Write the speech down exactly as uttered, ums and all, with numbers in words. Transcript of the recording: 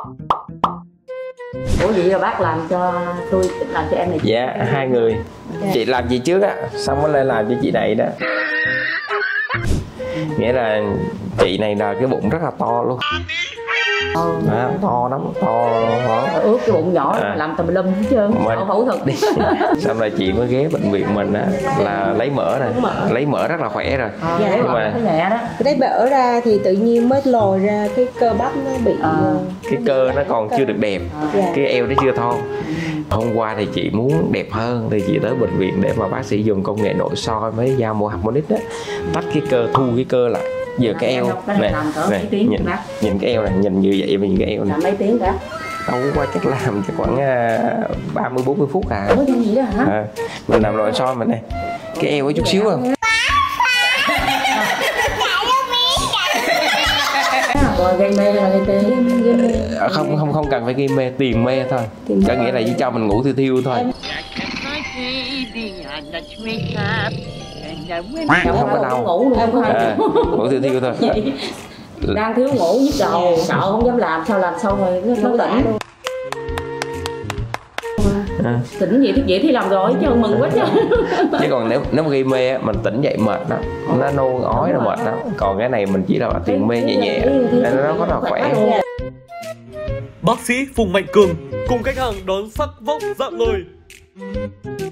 Ủa vậy là bác làm cho tôi, làm cho em này? Dạ, hai người. Okay. Chị làm gì trước á, xong mới lên làm cho chị này đó. Nghĩa là chị này là cái bụng rất là to luôn. Ừ. À, to lắm, to đó. Ướt cái bụng nhỏ à. Làm tùm lum hết trơn, mình... phẫu thuật đi. Xong rồi chị mới ghé bệnh viện mình á là lấy mỡ này, lấy mỡ rất là khỏe rồi. À, nhưng mà cái nhẹ đó. Cái mỡ ra thì tự nhiên mới lồi ra cái cơ bắp nó bị à. Cái cơ nó còn chưa được đẹp, à. Cái eo nó chưa thon. Hôm qua thì chị muốn đẹp hơn thì chị tới bệnh viện để mà bác sĩ dùng công nghệ nội soi với dao mổ harmonic á, tách cái cơ, thu cái cơ lại. Giờ cái eo này, này nhìn, nhìn cái eo này, nhìn như vậy mà nhìn cái eo này. Làm mấy tiếng cả? Đâu qua chắc làm chắc khoảng ba mươi bốn mươi phút à. Ủa gì đó hả? À, mình làm nội soi mình này, cái eo có chút xíu không? Rồi gây mê là gây tê. Không không không cần phải gây mê, tiền mê thôi. Có nghĩa là chỉ cho mình ngủ thiêu thiêu thôi. Không có đâu. Ngủ luôn à, ngủ thiêu thiêu thôi. Đang thiếu ngủ nhức đầu, sợ không dám làm, sao làm xong rồi nó tỉnh luôn. À. Tỉnh vậy thì vậy thì làm rồi chứ mừng quá chứ. Chứ còn nếu nếu mà gây mê mình tỉnh dậy mệt đó, nó nôn ói nó mệt đó. Còn cái này mình chỉ là tiền mê nhẹ nhẹ nên nó rất là khỏe. Bác sĩ Phùng Mạnh Cường cùng khách hàng đón sắc vóc dạng người.